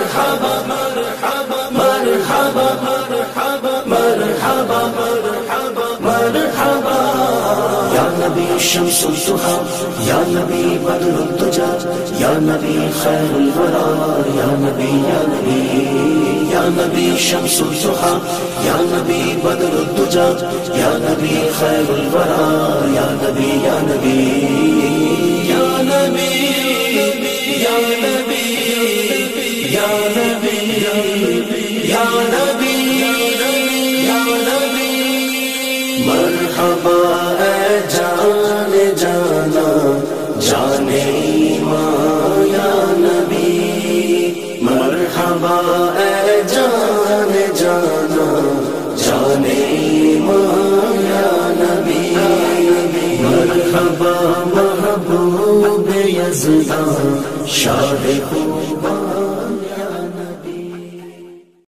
مرحبا مرحبا مرحبا مرحبا مرحبا مرحبا مرحبا یا نبی شمس الضحی یا نبی بدر الدجى یا نبی خیر الورى یا نبی یا نبی یا نبی شمس الضحی یا نبی بدر الدجى یا نبی خیر الورى یا نبی یا نبی یا نبی یا نبی یا نبی یا نبی یا نبی مرحبا اے جان جانا جان ایمان یا نبی مرحبا اے جان جانا جان ایمان یا نبی مرحبا محبوب یزداں شاہ